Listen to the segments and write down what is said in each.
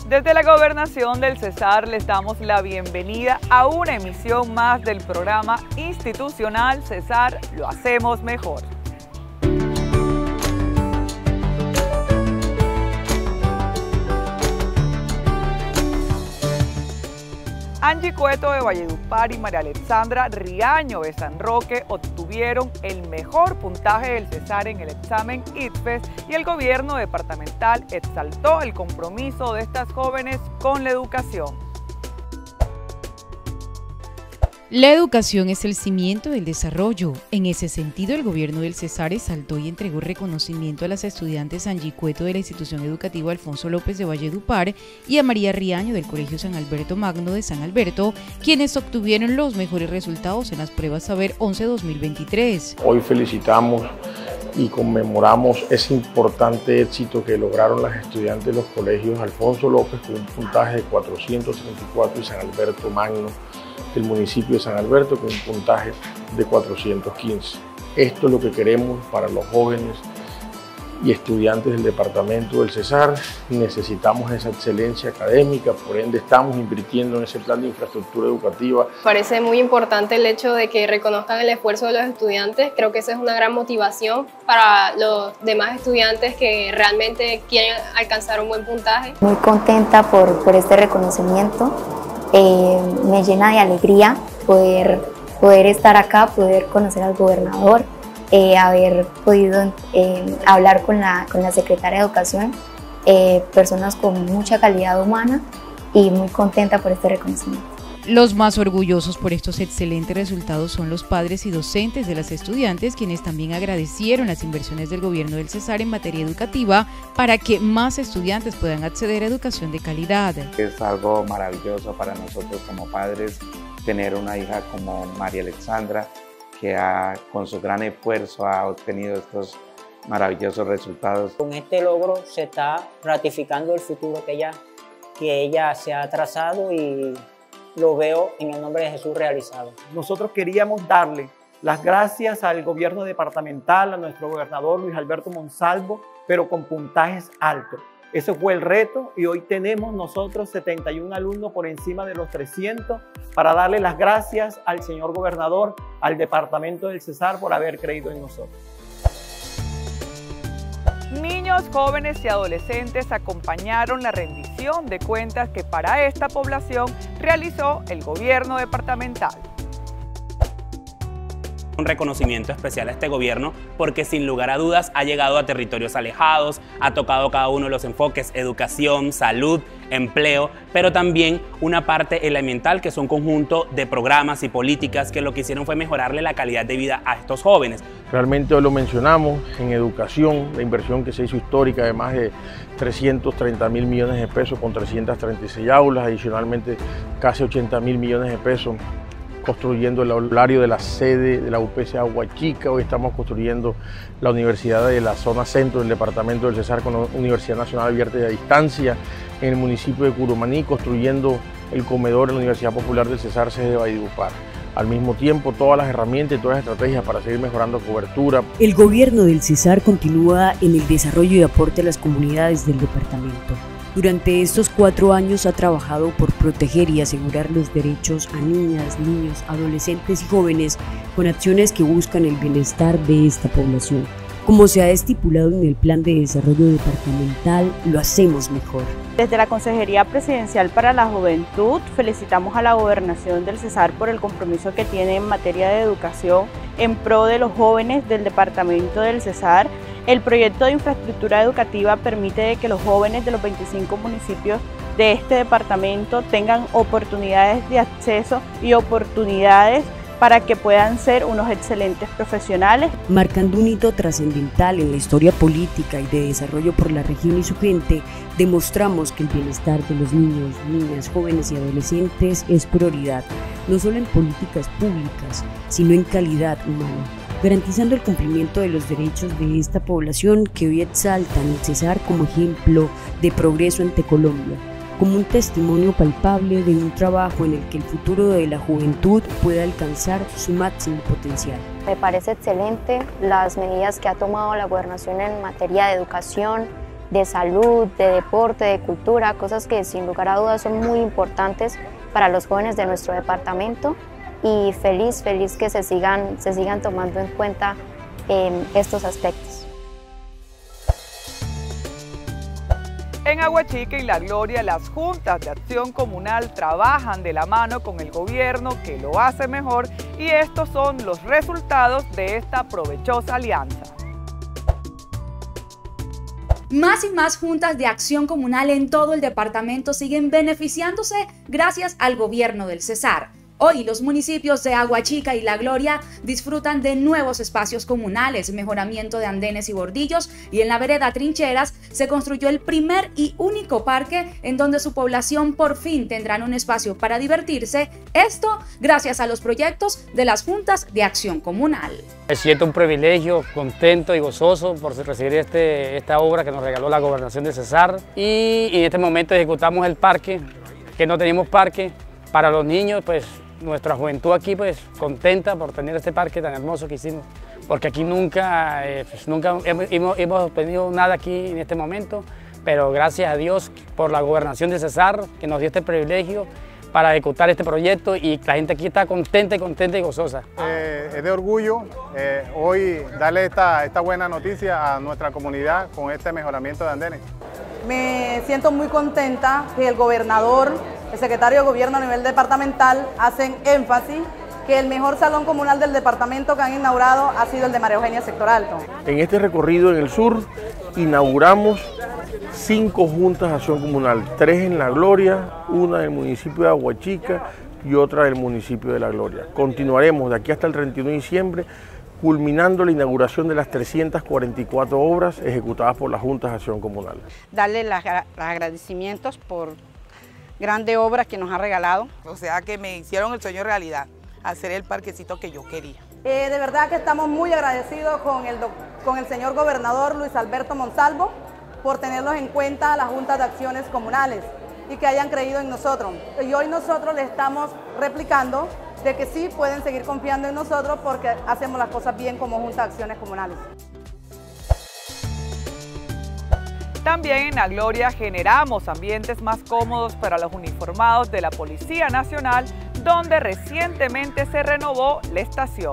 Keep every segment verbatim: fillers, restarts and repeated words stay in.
Desde la Gobernación del Cesar les damos la bienvenida a una emisión más del programa institucional Cesar Lo Hacemos Mejor. Angie Cueto de Valledupar y María Alexandra Riaño de San Roque obtuvieron el mejor puntaje del Cesar en el examen I C F E S y el gobierno departamental exaltó el compromiso de estas jóvenes con la educación. La educación es el cimiento del desarrollo. En ese sentido, el gobierno del Cesar exaltó y entregó reconocimiento a las estudiantes Angie Cueto de la institución educativa Alfonso López de Valledupar y a María Riaño del Colegio San Alberto Magno de San Alberto, quienes obtuvieron los mejores resultados en las pruebas Saber once dos mil veintitrés. Hoy felicitamos y conmemoramos ese importante éxito que lograron las estudiantes de los colegios Alfonso López con un puntaje de cuatrocientos treinta y cuatro y San Alberto Magno del municipio de San Alberto con un puntaje de cuatrocientos quince. Esto es lo que queremos para los jóvenes y estudiantes del departamento del Cesar. Necesitamos esa excelencia académica, por ende estamos invirtiendo en ese plan de infraestructura educativa. Parece muy importante el hecho de que reconozcan el esfuerzo de los estudiantes. Creo que esa es una gran motivación para los demás estudiantes que realmente quieren alcanzar un buen puntaje. Muy contenta por, por este reconocimiento. Eh, me llena de alegría poder, poder estar acá, poder conocer al gobernador, eh, haber podido eh, hablar con la, con la secretaria de Educación, eh, personas con mucha calidad humana y muy contenta por este reconocimiento. Los más orgullosos por estos excelentes resultados son los padres y docentes de las estudiantes, quienes también agradecieron las inversiones del gobierno del Cesar en materia educativa para que más estudiantes puedan acceder a educación de calidad. Es algo maravilloso para nosotros como padres tener una hija como María Alexandra, que ha, con su gran esfuerzo ha obtenido estos maravillosos resultados. Con este logro se está ratificando el futuro que ella, que ella se ha trazado y lo veo en el nombre de Jesús realizado. Nosotros queríamos darle las gracias al gobierno departamental, a nuestro gobernador Luis Alberto Monsalvo, pero con puntajes altos. Ese fue el reto y hoy tenemos nosotros setenta y un alumnos por encima de los trescientos para darle las gracias al señor gobernador, al departamento del Cesar por haber creído en nosotros. Niños, jóvenes y adolescentes acompañaron la rendición de cuentas que para esta población realizó el gobierno departamental. Un reconocimiento especial a este gobierno porque sin lugar a dudas ha llegado a territorios alejados, ha tocado cada uno de los enfoques, educación, salud, empleo, pero también una parte elemental que es un conjunto de programas y políticas que lo que hicieron fue mejorarle la calidad de vida a estos jóvenes. Realmente hoy lo mencionamos en educación, la inversión que se hizo histórica de más de trescientos treinta mil millones de pesos con trescientas treinta y seis aulas, adicionalmente casi ochenta mil millones de pesos construyendo el aulario de la sede de la U P C Agua Chica. Hoy estamos construyendo la universidad de la zona centro del departamento del Cesar con la Universidad Nacional Abierta y a Distancia. En el municipio de Curumaní, construyendo el comedor de la Universidad Popular del Cesar, sede de Valledupar. Al mismo tiempo, todas las herramientas y todas las estrategias para seguir mejorando cobertura. El gobierno del Cesar continúa en el desarrollo y aporte a las comunidades del departamento. Durante estos cuatro años ha trabajado por proteger y asegurar los derechos a niñas, niños, adolescentes y jóvenes con acciones que buscan el bienestar de esta población. Como se ha estipulado en el Plan de Desarrollo Departamental, lo hacemos mejor. Desde la Consejería Presidencial para la Juventud, felicitamos a la Gobernación del Cesar por el compromiso que tiene en materia de educación en pro de los jóvenes del departamento del Cesar. El proyecto de infraestructura educativa permite que los jóvenes de los veinticinco municipios de este departamento tengan oportunidades de acceso y oportunidades para que puedan ser unos excelentes profesionales. Marcando un hito trascendental en la historia política y de desarrollo por la región y su gente, demostramos que el bienestar de los niños, niñas, jóvenes y adolescentes es prioridad, no solo en políticas públicas, sino en calidad humana, garantizando el cumplimiento de los derechos de esta población que hoy exaltan el Cesar como ejemplo de progreso ante Colombia, como un testimonio palpable de un trabajo en el que el futuro de la juventud pueda alcanzar su máximo potencial. Me parece excelente las medidas que ha tomado la gobernación en materia de educación, de salud, de deporte, de cultura, cosas que sin lugar a dudas son muy importantes para los jóvenes de nuestro departamento, y feliz, feliz que se sigan, se sigan tomando en cuenta eh, estos aspectos. En Aguachica y La Gloria, las juntas de acción comunal trabajan de la mano con el gobierno que lo hace mejor, y estos son los resultados de esta provechosa alianza. Más y más juntas de acción comunal en todo el departamento siguen beneficiándose gracias al gobierno del Cesar. Hoy los municipios de Aguachica y La Gloria disfrutan de nuevos espacios comunales, mejoramiento de andenes y bordillos, y en la vereda Trincheras se construyó el primer y único parque en donde su población por fin tendrán un espacio para divertirse, esto gracias a los proyectos de las juntas de acción comunal. Me siento un privilegio, contento y gozoso por recibir este, esta obra que nos regaló la Gobernación de Cesar, y en este momento ejecutamos el parque, que no teníamos parque para los niños. Pues nuestra juventud aquí pues contenta por tener este parque tan hermoso que hicimos, porque aquí nunca, eh, pues, nunca hemos, hemos obtenido nada aquí en este momento, pero gracias a Dios por la Gobernación de Cesar que nos dio este privilegio para ejecutar este proyecto, y la gente aquí está contenta y contenta y gozosa. Eh, es de orgullo eh, hoy darle esta, esta buena noticia a nuestra comunidad con este mejoramiento de andenes. Me siento muy contenta que el gobernador, el secretario de gobierno a nivel departamental hacen énfasis que el mejor salón comunal del departamento que han inaugurado ha sido el de María Eugenia Sector Alto. En este recorrido en el sur inauguramos cinco juntas de acción comunal, tres en La Gloria, una del municipio de Aguachica y otra del municipio de La Gloria. Continuaremos de aquí hasta el treinta y uno de diciembre, culminando la inauguración de las trescientas cuarenta y cuatro obras ejecutadas por las juntas de acción comunal. Darle los agradecimientos por grandes obras que nos ha regalado. O sea que me hicieron el sueño realidad, hacer el parquecito que yo quería. Eh, de verdad que estamos muy agradecidos con el, con el señor gobernador Luis Alberto Monsalvo por tenerlos en cuenta a las juntas de acciones comunales y que hayan creído en nosotros. Y hoy nosotros le estamos replicando de que sí pueden seguir confiando en nosotros porque hacemos las cosas bien como junta de acciones comunales. También en La Gloria generamos ambientes más cómodos para los uniformados de la Policía Nacional, donde recientemente se renovó la estación.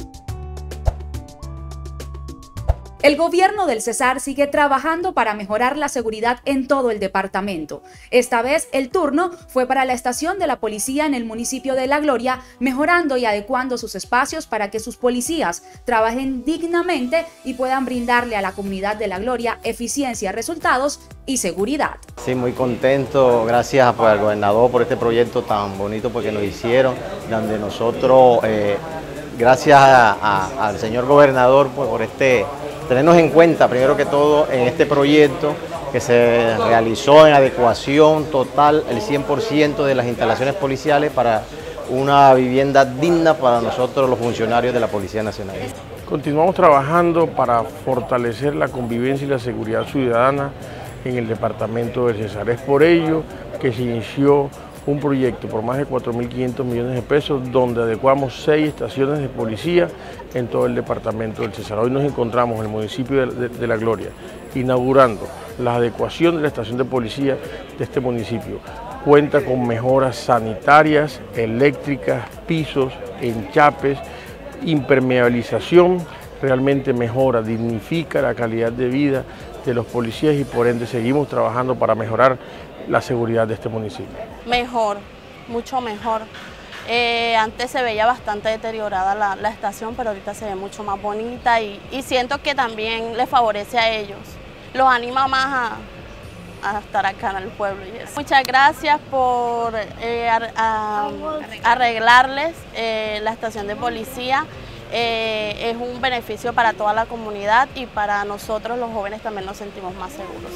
El gobierno del Cesar sigue trabajando para mejorar la seguridad en todo el departamento. Esta vez el turno fue para la estación de la policía en el municipio de La Gloria, mejorando y adecuando sus espacios para que sus policías trabajen dignamente y puedan brindarle a la comunidad de La Gloria eficiencia, resultados y seguridad. Sí, muy contento, gracias pues, al gobernador por este proyecto tan bonito porque nos hicieron, donde nosotros, eh, gracias a, a, al señor gobernador pues, por este tenernos en cuenta, primero que todo, en este proyecto que se realizó en adecuación total, el cien por ciento de las instalaciones policiales para una vivienda digna para nosotros los funcionarios de la Policía Nacional. Continuamos trabajando para fortalecer la convivencia y la seguridad ciudadana en el departamento del Cesar. Es por ello que se inició un proyecto por más de cuatro mil quinientos millones de pesos donde adecuamos seis estaciones de policía en todo el departamento del Cesar. Hoy nos encontramos en el municipio de, de, de La Gloria inaugurando la adecuación de la estación de policía de este municipio. Cuenta con mejoras sanitarias, eléctricas, pisos, enchapes, impermeabilización, realmente mejora, dignifica la calidad de vida de los policías y por ende seguimos trabajando para mejorar la seguridad de este municipio. Mejor, mucho mejor. Eh, antes se veía bastante deteriorada la, la estación, pero ahorita se ve mucho más bonita y, y siento que también les favorece a ellos, los anima más a, a estar acá en el pueblo. Y eso. Muchas gracias por eh, a, a, arreglarles eh, la estación de policía. Eh, es un beneficio para toda la comunidad y para nosotros los jóvenes también nos sentimos más seguros.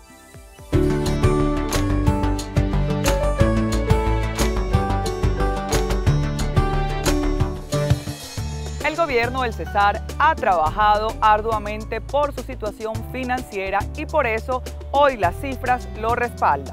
El gobierno del Cesar ha trabajado arduamente por su situación financiera y por eso hoy las cifras lo respaldan.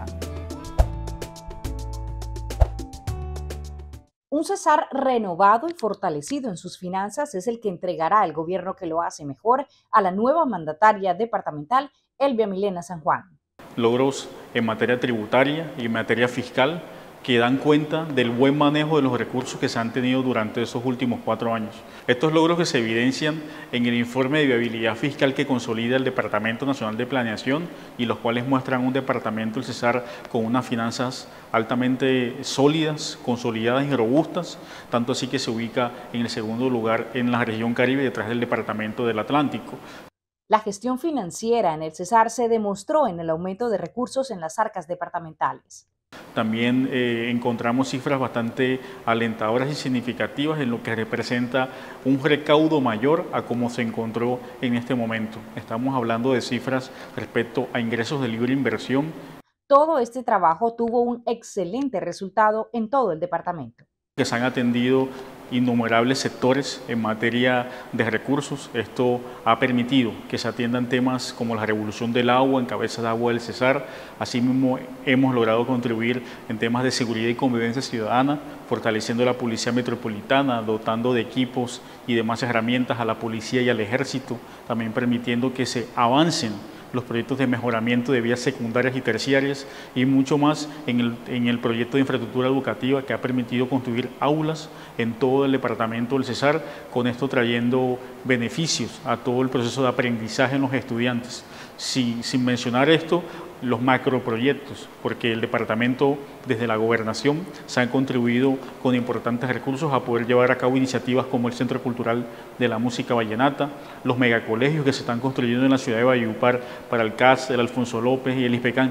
Un Cesar renovado y fortalecido en sus finanzas es el que entregará el gobierno que lo hace mejor a la nueva mandataria departamental Elvia Milena San Juan. Logros en materia tributaria y en materia fiscal que dan cuenta del buen manejo de los recursos que se han tenido durante esos últimos cuatro años. Estos logros que se evidencian en el informe de viabilidad fiscal que consolida el Departamento Nacional de Planeación y los cuales muestran un departamento, el Cesar, con unas finanzas altamente sólidas, consolidadas y robustas, tanto así que se ubica en el segundo lugar en la región Caribe detrás del Departamento del Atlántico. La gestión financiera en el Cesar se demostró en el aumento de recursos en las arcas departamentales. También eh, encontramos cifras bastante alentadoras y significativas en lo que representa un recaudo mayor a como se encontró en este momento. Estamos hablando de cifras respecto a ingresos de libre inversión. Todo este trabajo tuvo un excelente resultado en todo el departamento. Que se han atendido innumerables sectores en materia de recursos. Esto ha permitido que se atiendan temas como la revolución del agua en Cabeza de Agua del Cesar. Asimismo, hemos logrado contribuir en temas de seguridad y convivencia ciudadana, fortaleciendo la Policía Metropolitana, dotando de equipos y demás herramientas a la Policía y al Ejército, también permitiendo que se avancen los proyectos de mejoramiento de vías secundarias y terciarias y mucho más en el, en el proyecto de infraestructura educativa que ha permitido construir aulas en todo el departamento del Cesar, con esto trayendo beneficios a todo el proceso de aprendizaje en los estudiantes. Si, sin mencionar esto, los macroproyectos, porque el departamento desde la gobernación se han contribuido con importantes recursos a poder llevar a cabo iniciativas como el Centro Cultural de la Música Vallenata, los megacolegios que se están construyendo en la ciudad de Valledupar para el C A S, el Alfonso López y el ISPECAN.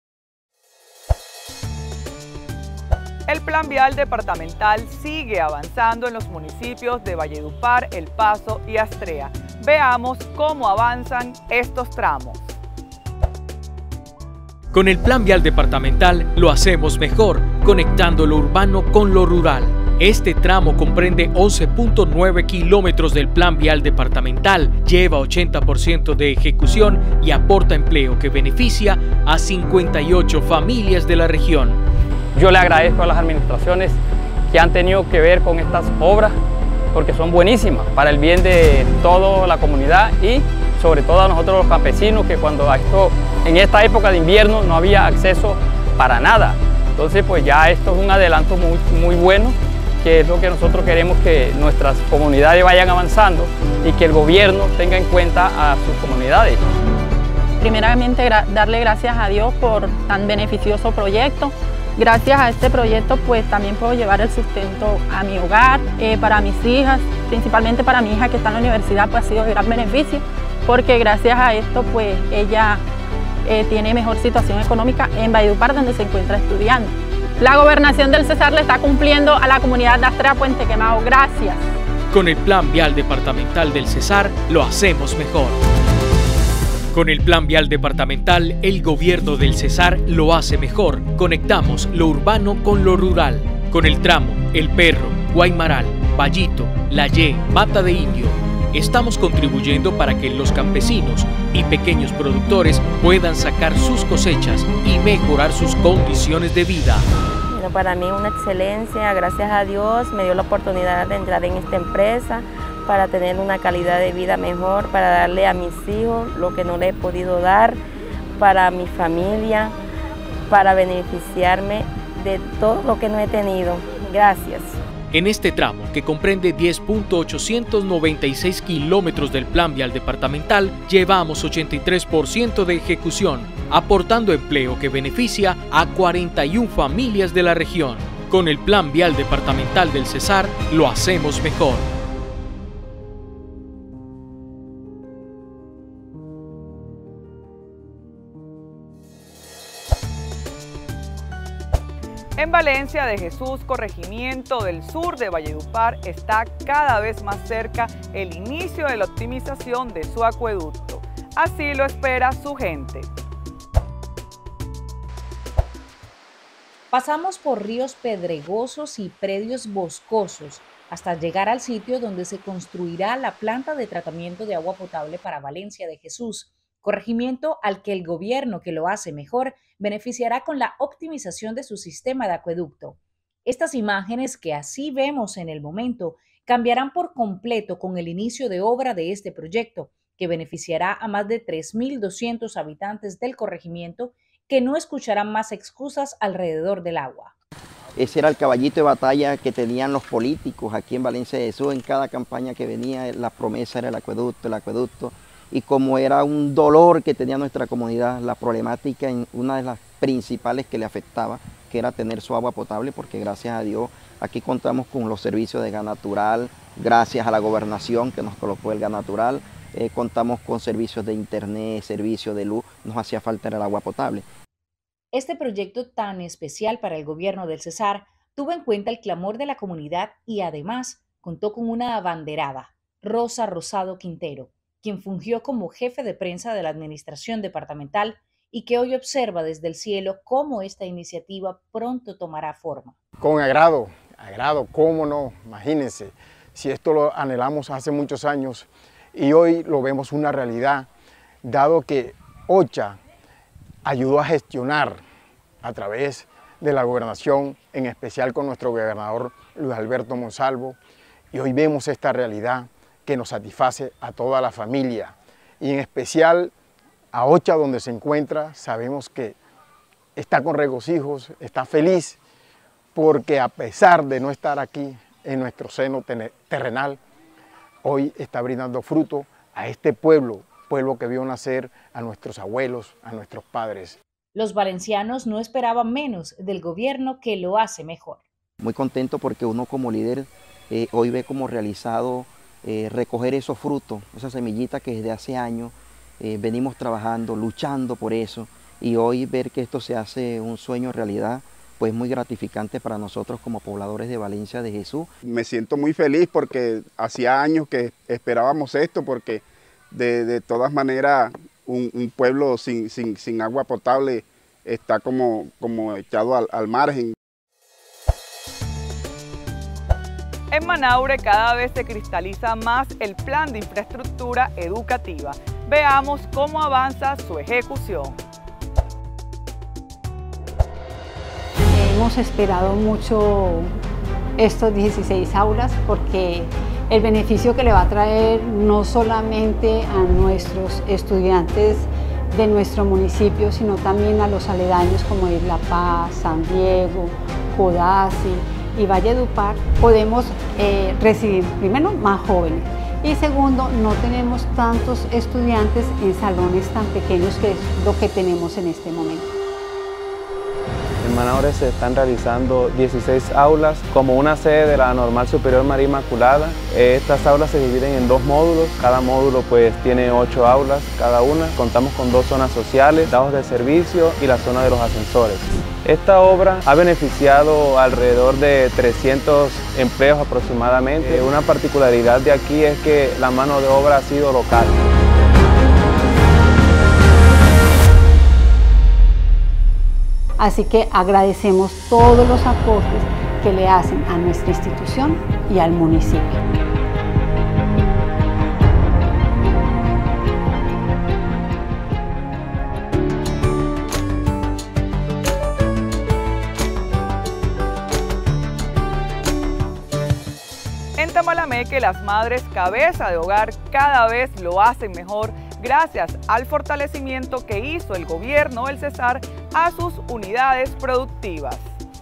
El Plan Vial Departamental sigue avanzando en los municipios de Valledupar, El Paso y Astrea. Veamos cómo avanzan estos tramos. Con el Plan Vial Departamental lo hacemos mejor, conectando lo urbano con lo rural. Este tramo comprende once punto nueve kilómetros del Plan Vial Departamental, lleva ochenta por ciento de ejecución y aporta empleo que beneficia a cincuenta y ocho familias de la región. Yo le agradezco a las administraciones que han tenido que ver con estas obras porque son buenísimas para el bien de toda la comunidad y sobre todo a nosotros los campesinos, que cuando esto, en esta época de invierno no había acceso para nada. Entonces pues ya esto es un adelanto muy, muy bueno, que es lo que nosotros queremos, que nuestras comunidades vayan avanzando y que el gobierno tenga en cuenta a sus comunidades. Primeramente darle gracias a Dios por tan beneficioso proyecto. Gracias a este proyecto pues también puedo llevar el sustento a mi hogar, eh, para mis hijas, principalmente para mi hija que está en la universidad, pues ha sido de gran beneficio, porque gracias a esto pues ella eh, tiene mejor situación económica en Valledupar, donde se encuentra estudiando. La gobernación del Cesar le está cumpliendo a la comunidad de Astrea Puente Quemado. Gracias. Con el Plan Vial Departamental del Cesar lo hacemos mejor. Con el Plan Vial Departamental, el gobierno del Cesar lo hace mejor. Conectamos lo urbano con lo rural. Con el tramo El Perro, Guaymaral, Vallito, La Ye, Mata de Indio, estamos contribuyendo para que los campesinos y pequeños productores puedan sacar sus cosechas y mejorar sus condiciones de vida. Bueno, para mí una excelencia, gracias a Dios me dio la oportunidad de entrar en esta empresa para tener una calidad de vida mejor, para darle a mis hijos lo que no le he podido dar, para mi familia, para beneficiarme de todo lo que no he tenido. Gracias. En este tramo, que comprende diez punto ochocientos noventa y seis kilómetros del Plan Vial Departamental, llevamos ochenta y tres por ciento de ejecución, aportando empleo que beneficia a cuarenta y una familias de la región. Con el Plan Vial Departamental del Cesar, lo hacemos mejor. En Valencia de Jesús, corregimiento del sur de Valledupar, está cada vez más cerca el inicio de la optimización de su acueducto. Así lo espera su gente. Pasamos por ríos pedregosos y predios boscosos hasta llegar al sitio donde se construirá la planta de tratamiento de agua potable para Valencia de Jesús, corregimiento al que el gobierno que lo hace mejor beneficiará con la optimización de su sistema de acueducto. Estas imágenes que así vemos en el momento cambiarán por completo con el inicio de obra de este proyecto, que beneficiará a más de tres mil doscientos habitantes del corregimiento que no escucharán más excusas alrededor del agua. Ese era el caballito de batalla que tenían los políticos aquí en Valencia de Jesús. En cada campaña que venía, la promesa era el acueducto, el acueducto. Y como era un dolor que tenía nuestra comunidad, la problemática, en una de las principales que le afectaba, que era tener su agua potable, porque gracias a Dios aquí contamos con los servicios de gas natural, gracias a la gobernación que nos colocó el gas natural, eh, contamos con servicios de internet, servicios de luz, nos hacía falta el agua potable. Este proyecto tan especial para el gobierno del Cesar tuvo en cuenta el clamor de la comunidad y además contó con una abanderada, Rosa Rosado Quintero, quien fungió como jefe de prensa de la administración departamental y que hoy observa desde el cielo cómo esta iniciativa pronto tomará forma. Con agrado, agrado, cómo no, imagínense, si esto lo anhelamos hace muchos años y hoy lo vemos una realidad, dado que OCHA ayudó a gestionar a través de la gobernación, en especial con nuestro gobernador Luis Alberto Monsalvo, y hoy vemos esta realidad que nos satisface a toda la familia y en especial a OCHA donde se encuentra. Sabemos que está con regocijos, está feliz porque a pesar de no estar aquí en nuestro seno terrenal, hoy está brindando fruto a este pueblo, pueblo que vio nacer a nuestros abuelos, a nuestros padres. Los valencianos no esperaban menos del gobierno que lo hace mejor. Muy contento porque uno como líder eh, hoy ve como realizado eh, recoger esos frutos, esas semillitas que desde hace años eh, venimos trabajando, luchando por eso, y hoy ver que esto se hace un sueño realidad, pues muy gratificante para nosotros como pobladores de Valencia de Jesús. Me siento muy feliz porque hacía años que esperábamos esto, porque de, de todas maneras un, un pueblo sin, sin, sin agua potable está como, como echado al, al margen. En Manaure cada vez se cristaliza más el plan de infraestructura educativa. Veamos cómo avanza su ejecución. Hemos esperado mucho estos dieciséis aulas porque el beneficio que le va a traer no solamente a nuestros estudiantes de nuestro municipio, sino también a los aledaños como es La Paz, San Diego, Codazzi y Valledupar, podemos eh, recibir primero más jóvenes y segundo, no tenemos tantos estudiantes en salones tan pequeños que es lo que tenemos en este momento. En Manaure se están realizando dieciséis aulas como una sede de la Normal Superior María Inmaculada. Estas aulas se dividen en dos módulos, cada módulo pues tiene ocho aulas cada una. Contamos con dos zonas sociales, lados de servicio y la zona de los ascensores. Esta obra ha beneficiado alrededor de trescientos empleos aproximadamente. Una particularidad de aquí es que la mano de obra ha sido local. Así que agradecemos todos los aportes que le hacen a nuestra institución y al municipio. En Tamalameque, las madres cabeza de hogar cada vez lo hacen mejor gracias al fortalecimiento que hizo el gobierno del Cesar a sus unidades productivas.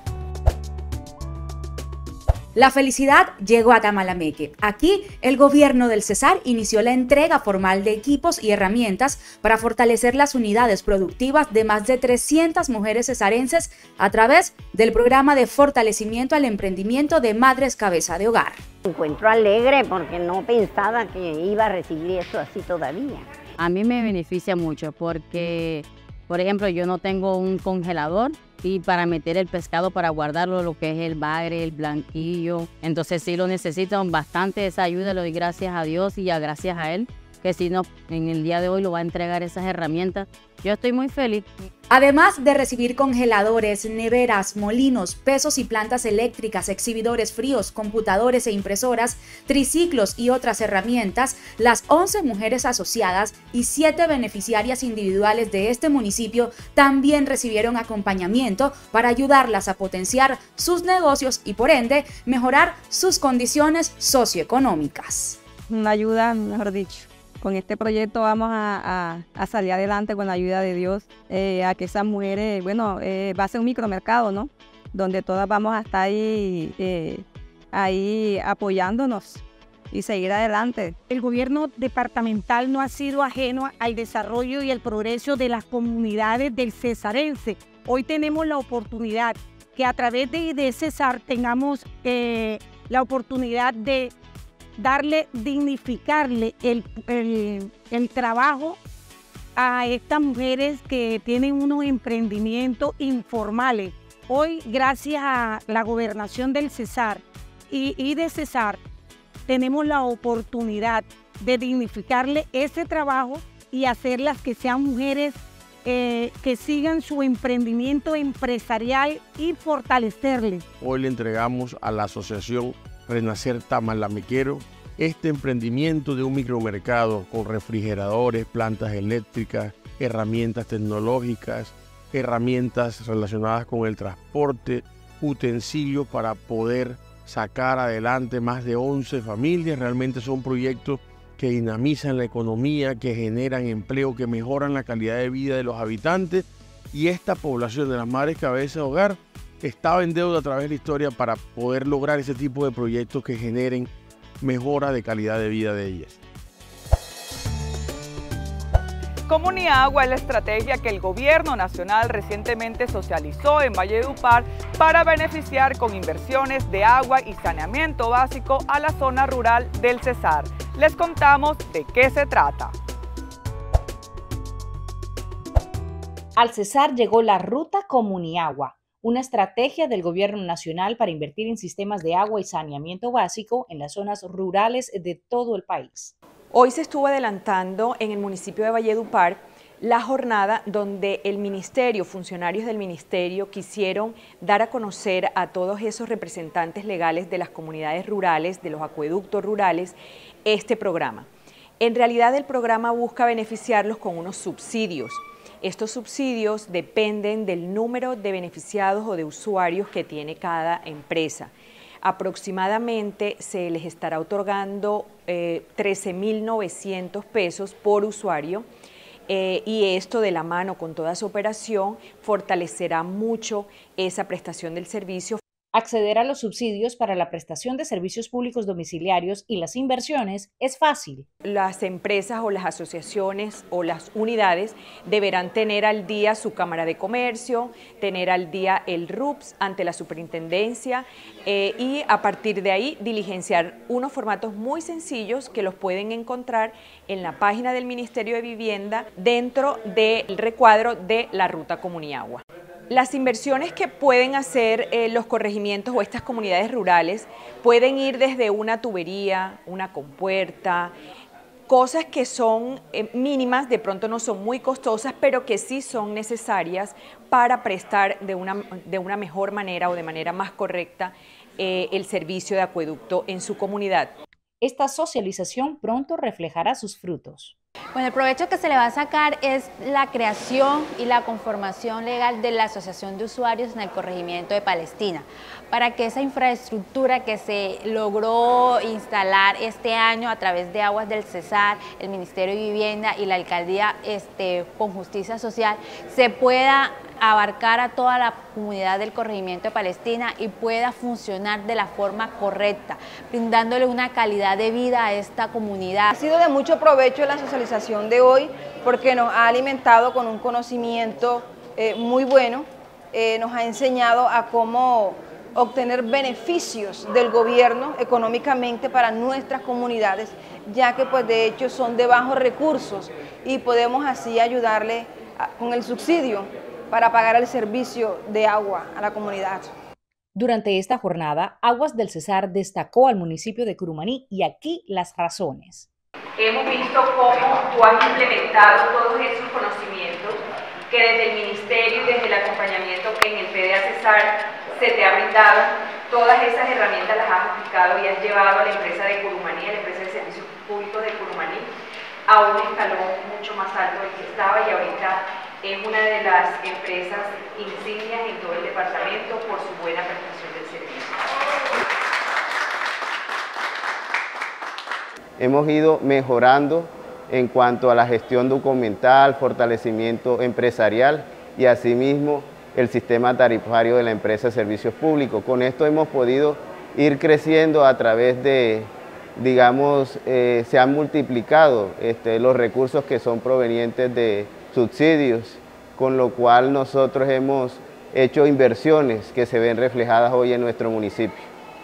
La felicidad llegó a Tamalameque. Aquí, el gobierno del Cesar inició la entrega formal de equipos y herramientas para fortalecer las unidades productivas de más de trescientas mujeres cesarenses a través del programa de fortalecimiento al emprendimiento de Madres Cabeza de Hogar. Me encuentro alegre porque no pensaba que iba a recibir esto así todavía. A mí me beneficia mucho porque, por ejemplo, yo no tengo un congelador y para meter el pescado, para guardarlo, lo que es el bagre, el blanquillo. Entonces sí lo necesito bastante, esa ayuda, le doy gracias a Dios y a gracias a él, que si no, en el día de hoy lo va a entregar esas herramientas. Yo estoy muy feliz. Además de recibir congeladores, neveras, molinos, pesos y plantas eléctricas, exhibidores fríos, computadores e impresoras, triciclos y otras herramientas, las once mujeres asociadas y siete beneficiarias individuales de este municipio también recibieron acompañamiento para ayudarlas a potenciar sus negocios y por ende mejorar sus condiciones socioeconómicas. Una ayuda, mejor dicho, Con este proyecto vamos a, a, a salir adelante con la ayuda de Dios, eh, a que esas mujeres, bueno, eh, va a ser un micromercado, ¿no? Donde todas vamos a estar ahí, eh, ahí apoyándonos y seguir adelante. El gobierno departamental no ha sido ajeno al desarrollo y el progreso de las comunidades del cesarense. Hoy tenemos la oportunidad que a través de, de Cesar tengamos eh, la oportunidad de darle, dignificarle el, el, el trabajo a estas mujeres que tienen unos emprendimientos informales. Hoy, gracias a la gobernación del Cesar y, y de Cesar, tenemos la oportunidad de dignificarle ese trabajo y hacerlas que sean mujeres eh, que sigan su emprendimiento empresarial y fortalecerles. Hoy le entregamos a la asociación Renacer Tamalamequero este emprendimiento de un micromercado con refrigeradores, plantas eléctricas, herramientas tecnológicas, herramientas relacionadas con el transporte, utensilios para poder sacar adelante más de once familias. Realmente son proyectos que dinamizan la economía, que generan empleo, que mejoran la calidad de vida de los habitantes, y esta población de las madres cabezas de hogar estaba en deuda a través de la historia para poder lograr ese tipo de proyectos que generen mejora de calidad de vida de ellas. Comuniagua es la estrategia que el gobierno nacional recientemente socializó en Valledupar para beneficiar con inversiones de agua y saneamiento básico a la zona rural del Cesar. Les contamos de qué se trata. Al Cesar llegó la Ruta Comuniagua, una estrategia del gobierno nacional para invertir en sistemas de agua y saneamiento básico en las zonas rurales de todo el país. Hoy se estuvo adelantando en el municipio de Valledupar la jornada donde el ministerio, funcionarios del ministerio quisieron dar a conocer a todos esos representantes legales de las comunidades rurales, de los acueductos rurales, este programa. En realidad el programa busca beneficiarlos con unos subsidios. Estos subsidios dependen del número de beneficiados o de usuarios que tiene cada empresa. Aproximadamente se les estará otorgando eh, trece mil novecientos pesos por usuario eh, y esto de la mano con toda su operación fortalecerá mucho esa prestación del servicio. Acceder a los subsidios para la prestación de servicios públicos domiciliarios y las inversiones es fácil. Las empresas o las asociaciones o las unidades deberán tener al día su Cámara de Comercio, tener al día el R U P S ante la superintendencia eh, y a partir de ahí diligenciar unos formatos muy sencillos que los pueden encontrar en la página del Ministerio de Vivienda dentro del recuadro de la Ruta Comuniagua. Las inversiones que pueden hacer eh, los corregimientos o estas comunidades rurales pueden ir desde una tubería, una compuerta, cosas que son eh, mínimas, de pronto no son muy costosas, pero que sí son necesarias para prestar de una, de una mejor manera o de manera más correcta eh, el servicio de acueducto en su comunidad. Esta socialización pronto reflejará sus frutos. Bueno, el provecho que se le va a sacar es la creación y la conformación legal de la Asociación de Usuarios en el Corregimiento de Palestina, para que esa infraestructura que se logró instalar este año a través de Aguas del Cesar, el Ministerio de Vivienda y la Alcaldía este, con Justicia Social, se pueda abarcar a toda la comunidad del Corregimiento de Palestina y pueda funcionar de la forma correcta, brindándole una calidad de vida a esta comunidad. Ha sido de mucho provecho la socialización de hoy porque nos ha alimentado con un conocimiento eh, muy bueno, eh, nos ha enseñado a cómo obtener beneficios del gobierno económicamente para nuestras comunidades, ya que pues de hecho son de bajos recursos y podemos así ayudarle a, con el subsidio para pagar el servicio de agua a la comunidad. Durante esta jornada, Aguas del Cesar destacó al municipio de Curumaní y aquí las razones. Hemos visto cómo tú has implementado todos esos conocimientos que desde el Ministerio y desde el acompañamiento que en el P D A Cesar se te ha brindado, todas esas herramientas las has aplicado y has llevado a la empresa de Curumaní, a la empresa de servicios públicos de Curumaní, a un escalón mucho más alto del que estaba y ahorita es una de las empresas insignias en todo el departamento por su buena prestación del servicio. Hemos ido mejorando en cuanto a la gestión documental, fortalecimiento empresarial y asimismo el sistema tarifario de la empresa de servicios públicos. Con esto hemos podido ir creciendo a través de, digamos, eh, se han multiplicado este, los recursos que son provenientes de subsidios, con lo cual nosotros hemos hecho inversiones que se ven reflejadas hoy en nuestro municipio.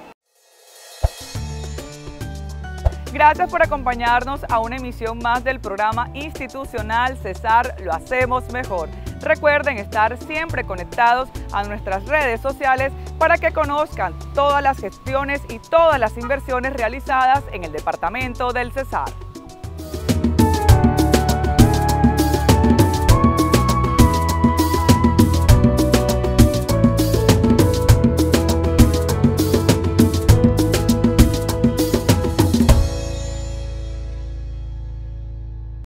Gracias por acompañarnos a una emisión más del programa institucional Cesar Lo Hacemos Mejor. Recuerden estar siempre conectados a nuestras redes sociales para que conozcan todas las gestiones y todas las inversiones realizadas en el departamento del Cesar.